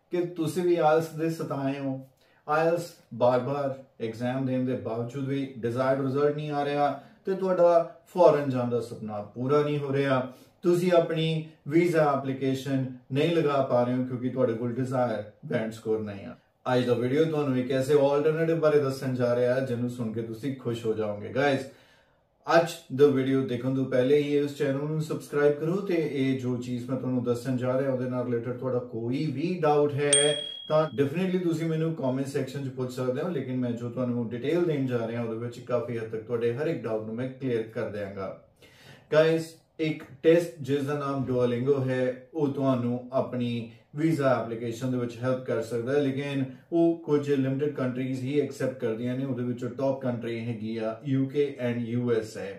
कि तुसी भी आयल्स दे सताए हो। आयल्स बार बार एग्जाम देने के बावजूद भी डिजायर्ड रिजल्ट नहीं आ रहा, तो तुहाडा फॉरन जाने का सपना पूरा नहीं हो रहा। तुसी अपनी वीजा एप्लीकेशन नहीं लगा पा रहे हो क्योंकि तुहाडे कोल डिजायर बैंड स्कोर नहीं है। आज का वीडियो तुहानू एक ऐसे ऑल्टरनेटिव बारे दसन जा रहा है जिन्होंने सुन के तुसी खुश हो जाओगे। गाइस, ਅੱਜ ਦਾ ਵੀਡੀਓ ਦੇਖਣ ਤੋਂ ਪਹਿਲੇ ਹੀ ਇਸ ਚੈਨਲ ਨੂੰ ਸਬਸਕ੍ਰਾਈਬ ਕਰੋ ਤੇ ਇਹ ਜੋ ਚੀਜ਼ ਮੈਂ ਤੁਹਾਨੂੰ ਦੱਸਣ ਜਾ ਰਿਹਾ ਉਹਦੇ ਨਾਲ ਰਿਲੇਟਡ ਤੁਹਾਡਾ ਕੋਈ ਵੀ ਡਾਊਟ ਹੈ ਤਾਂ ਡੈਫੀਨਿਟਲੀ ਤੁਸੀਂ ਮੈਨੂੰ ਕਮੈਂਟ ਸੈਕਸ਼ਨ 'ਚ ਪੁੱਛ ਸਕਦੇ ਹੋ, ਲੇਕਿਨ ਮੈਂ ਜੋ ਤੁਹਾਨੂੰ ਡਿਟੇਲ ਦੇਣ ਜਾ ਰਿਹਾ ਉਹਦੇ ਵਿੱਚ ਕਾਫੀ ਹੱਦ ਤੱਕ ਤੁਹਾਡੇ ਹਰ ਇੱਕ ਡਾਊਟ ਨੂੰ ਮੈਂ ਕਲੀਅਰ ਕਰ ਦਿਆਂਗਾ। ਗਾਇਸ, ਇੱਕ ਟੈਸਟ ਜਿਸ ਦਾ ਨਾਮ ਡੂਓਲਿੰਗੋ ਹੈ ਉਹ ਤੁਹਾਨੂੰ ਆਪਣੀ ਵੀਜ਼ਾ ਐਪਲੀਕੇਸ਼ਨ ਦੇ ਵਿੱਚ ਹੈਲਪ ਕਰ ਸਕਦਾ ਹੈ, ਲੇਕਿਨ ਉਹ ਕੁਝ ਲਿਮਿਟਡ ਕੰਟਰੀਜ਼ ਹੀ ਐਕਸੈਪਟ ਕਰਦੀਆਂ ਨੇ। ਉਹਦੇ ਵਿੱਚੋਂ ਟੌਪ ਕੰਟਰੀ ਹੈਗੀ ਆ UK ਐਂਡ USA।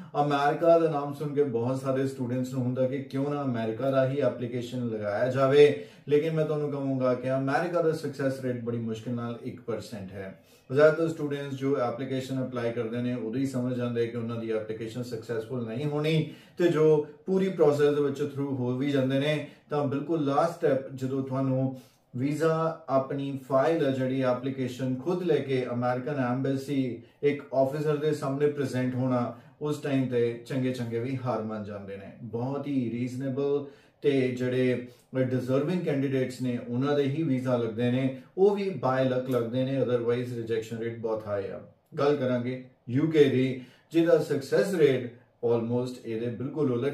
ਅਮਰੀਕਾ ਦਾ ਨਾਮ ਸੁਣ ਕੇ ਬਹੁਤ ਸਾਰੇ ਸਟੂਡੈਂਟਸ ਨੂੰ ਹੁੰਦਾ ਕਿ ਕਿਉਂ ਨਾ ਅਮਰੀਕਾ ਦਾ ਹੀ ਐਪਲੀਕੇਸ਼ਨ ਲਗਾਇਆ ਜਾਵੇ, ਲੇਕਿਨ ਮੈਂ ਤੁਹਾਨੂੰ ਕਹੂੰਗਾ ਕਿ ਅਮਰੀਕਾ ਦਾ ਸਕਸੈਸ ਰੇਟ ਬੜੀ ਮੁਸ਼ਕਿਲ ਨਾਲ 1% ਹੈ। ਜ਼ਿਆਦਾਤਰ ਸਟੂਡੈਂਟਸ ਜੋ ਐਪਲੀਕੇਸ਼ਨ ਅਪਲਾਈ ਕਰਦੇ ਨੇ ਉਦੋਂ ਹੀ ਸਮਝ ਜਾਂਦੇ ਕਿ ਉਹਨਾਂ ਦੀ ਐਪਲੀਕੇਸ਼ਨ ਸਕਸੈਸਫੁਲ ਨਹੀਂ ਹੋਣੀ, ਤੇ ਜੋ ਪੂਰੀ ਪ੍ਰੋਸੈਸ ਦੇ ਵਿੱਚ ਥਰੂ ਹੋ ਵੀ ਜਾਂਦੇ ਨੇ ਤਾਂ ਬਿਲਕੁਲ ਲਾਸਟ ਸਟੈਪ ਜਦੋਂ ਤੁਹਾਨੂੰ ਵੀਜ਼ਾ ਆਪਣੀ ਫਾਈਲ ਹੈ ਜਿਹੜੀ ਐਪਲੀਕੇਸ਼ਨ ਖੁਦ ਲੈ ਕੇ ਅਮਰੀਕਨ ਐਮਬੈਸੀ ਇੱਕ ਆਫੀਸਰ ਦੇ ਸਾਹਮਣੇ ਪ੍ਰੈਜ਼ੈਂਟ ਹੋਣਾ, ਉਸ ਟਾਈਮ ਤੇ ਚੰਗੇ ਵੀ ਹਾਰ ਮੰਨ ਜਾਂਦੇ ਨੇ। ਬਹੁਤ ਹੀ ਰੀਜ਼ਨੇਬਲ ਤੇ ਜਿਹੜੇ ਡਿਜ਼ਰਵਿੰਗ ਕੈਂਡੀਡੇਟਸ ਨੇ ਉਹਨਾਂ ਦੇ ਹੀ ਵੀਜ਼ਾ ਲੱਗਦੇ ਨੇ, ਉਹ ਵੀ ਬਾਈ ਲੱਕ ਲੱਗਦੇ ਨੇ, ਅਦਰਵਾਈਜ਼ ਰਿਜੈਕਸ਼ਨ ਰੇਟ ਬਹੁਤ ਹਾਈ ਆ। ਗੱਲ ਕਰਾਂਗੇ UK ਦੀ, ਜਿਹਦਾ ਸਕਸੈਸ ਰੇਟ ਆਲਮੋਸਟ ਇਹਦੇ ਬਿਲਕੁਲ ਉਲਟ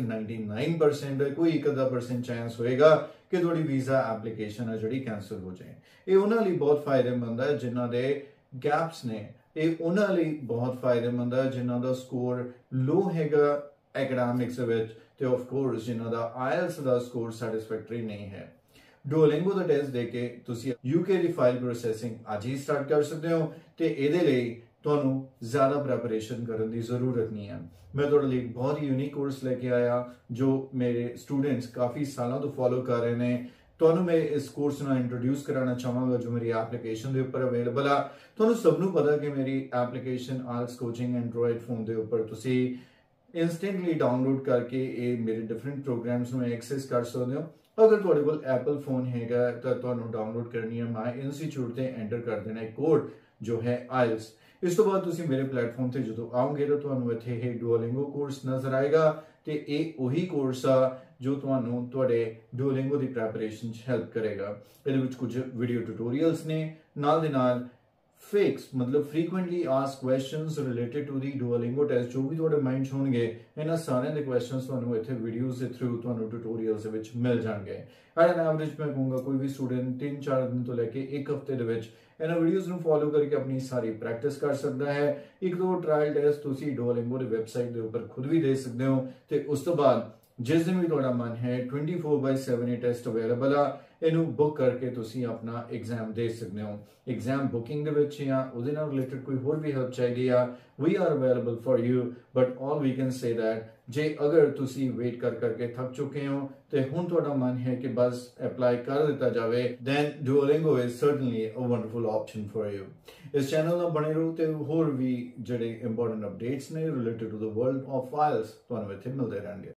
99% ਹੈ। ਕੋਈ 1% ਚਾਂਸ ਹੋਏਗਾ ਕਿ ਤੁਹਾਡੀ ਵੀਜ਼ਾ ਐਪਲੀਕੇਸ਼ਨ ਹੈ ਜਿਹੜੀ ਕੈਂਸਲ ਹੋ ਜਾਏ। ਇਹ ਉਹਨਾਂ ਲਈ ਬਹੁਤ ਫਾਇਦੇਮੰਦ ਹੈ ਜਿਨ੍ਹਾਂ ਦੇ ਗੈਪਸ ਨੇ, ਇਹ ਉਹਨਾਂ ਲਈ ਬਹੁਤ ਫਾਇਦੇਮੰਦ ਹੈ ਜਿਨ੍ਹਾਂ ਦਾ ਸਕੋਰ ਲੋ ਹੈਗਾ ਐਕੈਡੈਮਿਕਸ ਵਿੱਚ, ਤੇ ਆਫ ਕੋਰਸ ਜਿਨ੍ਹਾਂ ਦਾ IELTS ਦਾ ਸਕੋਰ ਸੈਟੀਸਫੈਕਟਰੀ ਨਹੀਂ ਹੈ। ਡੂਓਲਿੰਗੋ ਦਾ ਟੈਸਟ ਦੇ ਕੇ ਤੁਸੀਂ UK ਦੀ ਫਾਈਲ ਪ੍ਰੋਸੈਸਿੰਗ ਅੱਜ ਹੀ ਸਟਾਰਟ ਕਰ ਸਕਦੇ ਹੋ, ਤੇ ਇਹਦੇ ਲਈ ਤੁਹਾਨੂੰ ਜ਼ਿਆਦਾ ਪ੍ਰੈਪਰੇਸ਼ਨ ਕਰਨ ਦੀ ਜ਼ਰੂਰਤ ਨਹੀਂ ਹੈ। ਮੈਂ ਤੁਹਾਡੇ ਲਈ ਬਹੁਤ ਹੀ ਯੂਨੀਕ ਕੋਰਸ ਲੈ ਕੇ ਆਇਆ ਜੋ ਮੇਰੇ ਸਟੂਡੈਂਟਸ ਕਾਫੀ ਸਾਲਾਂ ਤੋਂ ਫੋਲੋ ਕਰ ਰਹੇ ਨੇ। ਤੁਹਾਨੂੰ ਮੈਂ ਇਸ ਕੋਰਸ ਨਾਲ ਇੰਟਰੋਡਿਊਸ ਕਰਾਉਣਾ ਚਾਹਾਂਗਾ ਜੋ ਮੇਰੀ ਐਪਲੀਕੇਸ਼ਨ ਦੇ ਉੱਪਰ ਅਵੇਲੇਬਲ ਆ। ਤੁਹਾਨੂੰ ਸਭ ਨੂੰ ਪਤਾ ਕਿ ਮੇਰੀ application IELTS coaching android phone ਦੇ ਉੱਪਰ ਤੁਸੀਂ ਇੰਸਟੈਂਟਲੀ ਡਾਊਨਲੋਡ ਕਰਕੇ ਇਹ ਮੇਰੇ ਡਿਫਰੈਂਟ ਪ੍ਰੋਗਰਾਮਸ ਨੂੰ ਐਕਸੈਸ ਕਰ ਸਕਦੇ ਹੋ। ਅਗਰ ਤੁਹਾਡੇ ਕੋਲ ਐਪਲ ਫੋਨ ਹੈਗਾ ਤਾਂ ਤੁਹਾਨੂੰ ਡਾਊਨਲੋਡ ਕਰਨੀ ਹੈ ਮਾਈ ਇੰਸਟੀਚਿਊਟ ਤੇ ਐਂਟਰ ਕਰ ਦੇਣਾ ਹੈ ਕੋਡ ਜੋ ਹੈ IELTS। ਇਸ ਤੋਂ ਬਾਅਦ ਤੁਸੀਂ ਮੇਰੇ ਪਲੇਟਫਾਰਮ ਤੇ ਜਦੋਂ ਆਓਗੇ ਤਾਂ ਤੁਹਾਨੂੰ ਇੱਥੇ ਇਹ ਡੂਓਲਿੰਗੋ ਕੋਰਸ ਨਜ਼ਰ ਆਏਗਾ, ਤੇ ਇਹ ਉਹੀ ਕੋਰਸ ਆ ਜੋ ਤੁਹਾਨੂੰ ਤੁਹਾਡੇ ਡੂਓਲਿੰਗੋ ਦੀ ਪ੍ਰੈਪਰੇਸ਼ਨ 'ਚ ਹੈਲਪ ਕਰੇਗਾ। ਇਹਦੇ ਵਿੱਚ ਕੁਝ ਵੀਡੀਓ ਟਿਊਟੋਰੀਅਲਸ ਨੇ, ਨਾਲ ਦੇ ਨਾਲ ਫਿਕਸ ਮਤਲਬ frequently asked questions related to the Duolingo test, ਜੋ ਵੀ ਤੁਹਾਡੇ ਮਾਈਂਡ 'ਚ ਹੋਣਗੇ ਇਹਨਾਂ ਸਾਰਿਆਂ ਦੇ ਕੁਐਸਚਨਸ ਤੁਹਾਨੂੰ ਇੱਥੇ ਵੀਡੀਓਜ਼ ਦੇ ਥਰੂ ਤੁਹਾਨੂੰ ਟਿਊਟੋਰੀਅਲਸ ਦੇ ਵਿੱਚ ਮਿਲ ਜਾਣਗੇ। ਐਟ ਐਨ ਐਵਰੇਜ ਮੈਂ ਕਹੂੰਗਾ ਕੋਈ ਵੀ ਸਟੂਡੈਂਟ 3-4 ਦਿਨ ਤੋਂ ਲੈ ਕੇ 1 ਹਫ਼ਤੇ ਦੇ ਵਿੱਚ ਇਹਨਾਂ ਵੀਡੀਓਜ਼ ਨੂੰ ਫੋਲੋ ਕਰਕੇ ਆਪਣੀ ਸਾਰੀ ਪ੍ਰੈਕਟਿਸ ਕਰ ਸਕਦਾ ਹੈ। 1-2 ਟ੍ਰਾਇਲ ਟੈਸਟ ਤੁਸੀਂ ਡੂਓਲਿੰਗੋ ਦੀ ਵੈਬਸਾਈਟ ਦੇ ਉੱਪਰ ਖੁਦ ਵੀ ਦੇ ਸਕਦੇ ਹੋ, ਤੇ ਉਸ ਤੋਂ ਬਾਅਦ ਜਿਸ ਦਿਨ ਵੀ ਤੁਹਾਡਾ ਮਨ ਹੈ 24/7 ਇਹ ਟੈਸਟ ਅਵੇਲੇਬਲ ਆ, ਇਹਨੂੰ ਬੁੱਕ ਕਰਕੇ ਤੁਸੀਂ ਆਪਣਾ ਐਗਜ਼ਾਮ ਦੇ ਸਕਦੇ ਹੋ। ਐਗਜ਼ਾਮ ਬੁਕਿੰਗ ਦੇ ਵਿੱਚ ਜਾਂ ਉਹਦੇ ਨਾਲ ਰਿਲੇਟਡ ਕੋਈ ਹੋਰ ਵੀ ਹੈਲਪ ਚਾਹੀਦੀ ਆ, we are available for you, but all we can say that ਜੇ ਅਗਰ ਤੁਸੀਂ ਵੇਟ ਕਰਕੇ ਥੱਕ ਚੁੱਕੇ ਹੋ ਤੇ ਹੁਣ ਤੁਹਾਡਾ ਮਨ ਹੈ ਕਿ ਬਸ ਅਪਲਾਈ ਕਰ ਦਿੱਤਾ ਜਾਵੇ, then Duolingo is certainly a wonderful option for you। ਇਸ ਚੈਨਲ ਨਾਲ ਬਣੇ ਰਹੋ ਤੇ ਹੋਰ ਵੀ ਜਿਹੜੇ ਇੰਪੋਰਟੈਂਟ ਅਪਡੇਟਸ ਨੇ related to the world of IELTS ਤੁਹਾਨੂੰ ਇੱਥੇ ਮਿਲਦੇ ਰਹਿਣਗੇ।